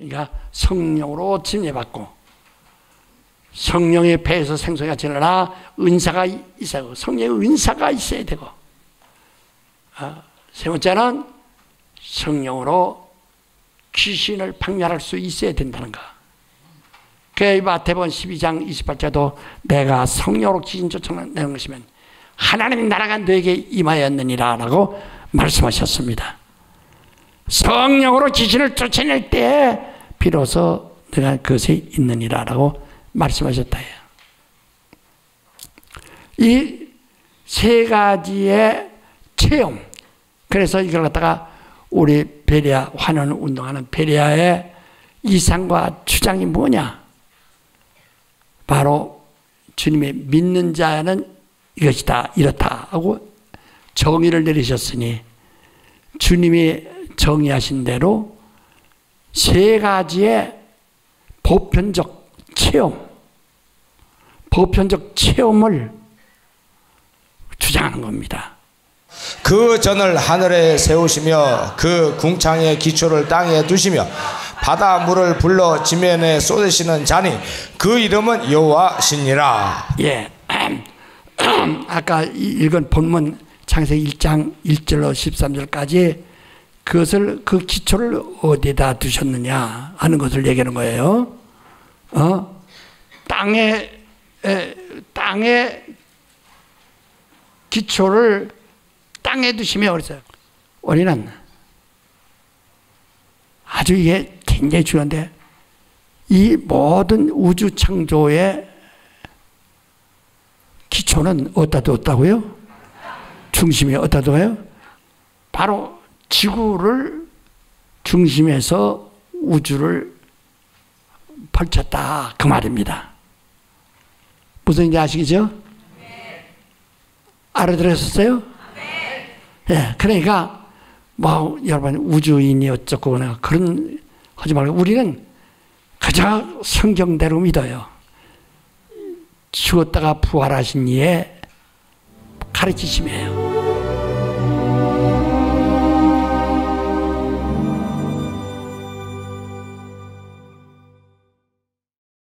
그러니까 성령으로 침례받고 성령의 배에서 생수가 지나라 은사가 있어야 되고 성령의 은사가 있어야 되고 세 번째는 성령으로 귀신을 박멸할 수 있어야 된다는 거. 그 마태복음 12장 28절도 내가 성령으로 귀신 쫓아내는 것이면 하나님의 나라가 너에게 임하였느니라 라고 말씀하셨습니다. 성령으로 귀신을 쫓아낼 때 비로소 내가 그것에 있느니라 라고 말씀하셨다. 이 세 가지의 체험, 그래서 이걸 갖다가 우리 베레아 환원 운동하는 베레아의 이상과 주장이 뭐냐? 바로 주님의 믿는 자는 이것이다 이렇다 하고 정의를 내리셨으니 주님이 정의하신 대로 세 가지의 보편적 체험을 주장하는 겁니다. 그 전을 하늘에 세우시며 그 궁창의 기초를 땅에 두시며 바다 물을 불러 지면에 쏟으시는 자니 그 이름은 여호와시니라. 예. 아까 읽은 본문 창세기 1장 1절로 13절까지 그것을 그 기초를 어디에다 두셨느냐 하는 것을 얘기하는 거예요. 땅에 기초를 땅에 두시며 그랬어요. 우리는 아주 이게 굉장히 중요한데 이 모든 우주 창조의 기초는 어디다 뒀다고요? 중심에 어디다 둬요? 바로 지구를 중심에서 우주를 펼쳤다 그 말입니다. 무슨 얘기 아시겠죠? 알아들으셨어요? 예, 그러니까 뭐 여러분 우주인이 어쩌고 그런 하지 말고 우리는 그저 성경대로 믿어요. 죽었다가 부활하신 이의 가르치심이에요.